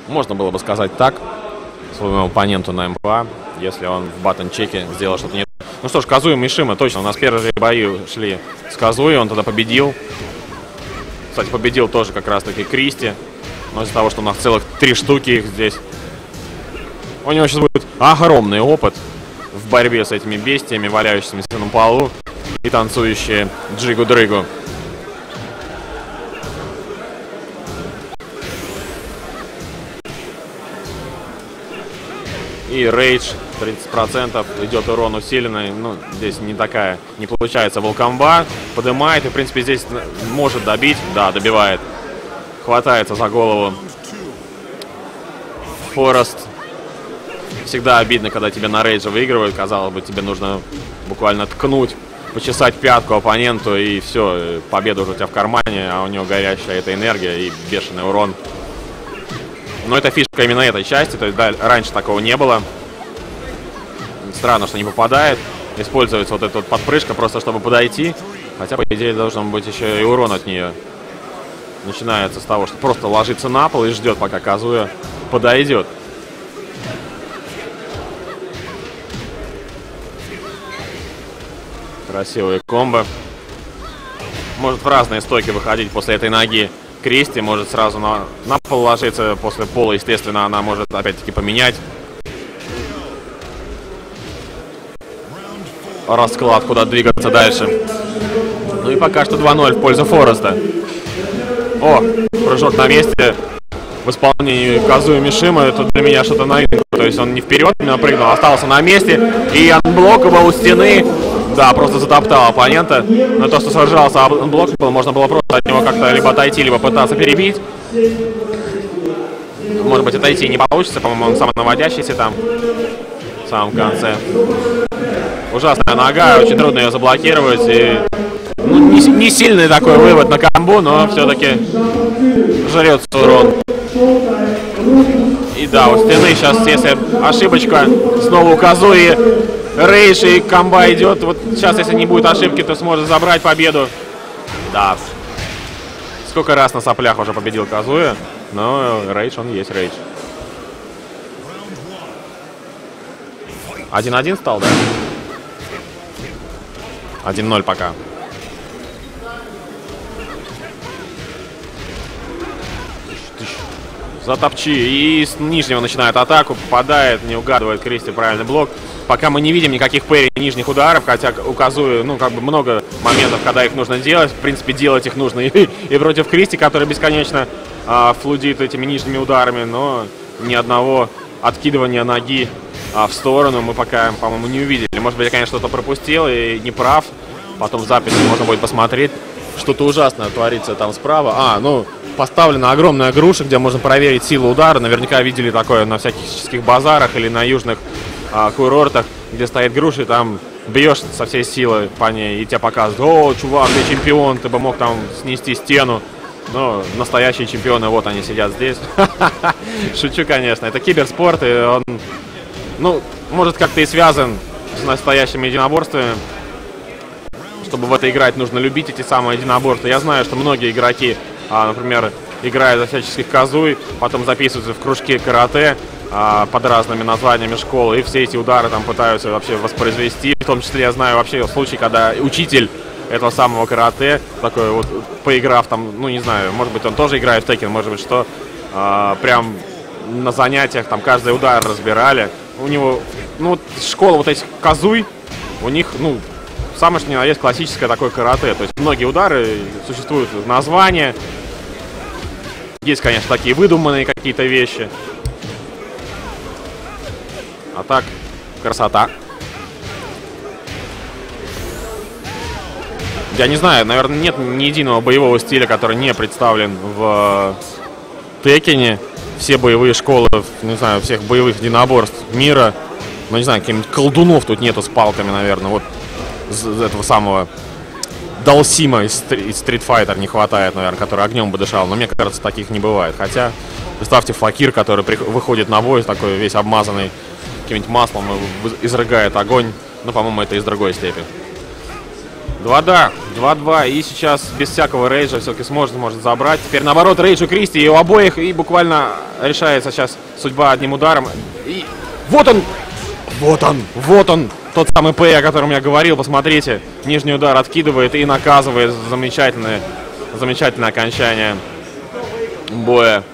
Можно было бы сказать так своему оппоненту на МПА, если он в баттон-чеке сделал что-то не так. Ну что ж, Казуя Мишима, точно, у нас первые бои шли с Казуей, он тогда победил. Кстати, победил тоже как раз-таки Кристи, но из-за того, что у нас целых 3 штуки их здесь, у него сейчас будет огромный опыт в борьбе с этими бестиями, валяющимися на полу и танцующие джигу-дрыгу. И рейдж 30%, идет урон усиленный. Ну, здесь не получается волкомба. Поднимает и, в принципе, здесь может добить. Да, добивает. Хватается за голову Форест. Всегда обидно, когда тебе на рейдже выигрывают. Казалось бы, тебе нужно буквально ткнуть, почесать пятку оппоненту, и все, победа уже у тебя в кармане, а у него горящая эта энергия и бешеный урон. Но это фишка именно этой части, то есть да, раньше такого не было. Странно, что не попадает. Используется вот эта вот подпрыжка просто, чтобы подойти. Хотя, по идее, должен быть еще и урон от нее. Начинается с того, что просто ложится на пол и ждет, пока Казуя подойдет. Красивые комбо. Может в разные стойки выходить после этой ноги. Кристи может сразу на пол ложиться. После пола, естественно, она может опять-таки поменять расклад, куда двигаться дальше. Ну и пока что 2-0 в пользу Фореста. О, прыжок на месте в исполнении Казуя Мишима. Это для меня что-то новинка. То есть он не вперед именно прыгнул, остался на месте. И анблоком у стены. Да, просто затоптал оппонента. Но то, что сражался анблоком, можно было просто от него как-то либо отойти, либо пытаться перебить. Может быть, отойти не получится. По-моему, он самонаводящийся там в самом конце. Ужасная нога, очень трудно ее заблокировать. И, ну, не сильный такой вывод на комбу, но все-таки жрется урон. И да, у стены сейчас, если ошибочка, снова у Казуи рейдж и комба идет. Вот сейчас, если не будет ошибки, то сможет забрать победу. Да. Сколько раз на соплях уже победил Казуя, но рейдж, он есть рейдж. 1-1 стал, да? 1-0 пока. Затопчи. И с нижнего начинает атаку. Попадает, не угадывает Кристи правильный блок. Пока мы не видим никаких парри нижних ударов. Хотя у Казуи, ну, как бы много моментов, когда их нужно делать. В принципе, делать их нужно и против Кристи, который бесконечно флудит этими нижними ударами. Но ни одного откидывания ноги в сторону мы пока, по-моему, не увидели. Может быть, я, конечно, что-то пропустил и не прав. Потом в записи можно будет посмотреть. Что-то ужасное творится там справа. Ну, поставлена огромная груша, где можно проверить силу удара. Наверняка видели такое на всяких базарах или на южных курортах, где стоит груша, и там бьешь со всей силы по ней, и тебе показывают: о, чувак, ты чемпион, ты бы мог там снести стену. Но настоящие чемпионы, вот они сидят здесь. Шучу, конечно. Это киберспорт, и он, ну, может, как-то и связан с настоящими единоборствами. Чтобы в это играть, нужно любить эти самые единоборства. Я знаю, что многие игроки, например, играют за всяческих Казуй, потом записываются в кружки карате под разными названиями школы, и все эти удары там пытаются вообще воспроизвести. В том числе я знаю вообще случай, когда учитель этого самого карате, такой вот, поиграв там, ну не знаю, может быть, он тоже играет в Tekken, может быть, что прям на занятиях там каждый удар разбирали. У него, ну, вот школа вот этих Казуй, у них, ну, самое что ни на есть классическое такое карате. То есть многие удары, существуют названия. Есть, конечно, такие выдуманные какие-то вещи. А так, красота. Я не знаю, наверное, нет ни единого боевого стиля, который не представлен в Теккене. Все боевые школы, не знаю, всех боевых единоборств мира. Ну, не знаю, каких-нибудь колдунов тут нету с палками, наверное. Вот этого самого Далсима из Street Fighter не хватает, наверное, который огнем бы дышал. Но мне кажется, таких не бывает. Хотя, представьте, Факир, который выходит на бой, такой весь обмазанный каким-нибудь маслом, изрыгает огонь. Ну, по-моему, это из другой степи. 2-2, 2-2, и сейчас без всякого рейджа все-таки может забрать. Теперь наоборот рейдж у Кристи и у обоих, и буквально решается сейчас судьба одним ударом. И вот он! Вот он! Тот самый Пэй, о котором я говорил, посмотрите. Нижний удар откидывает и наказывает. Замечательное окончание боя.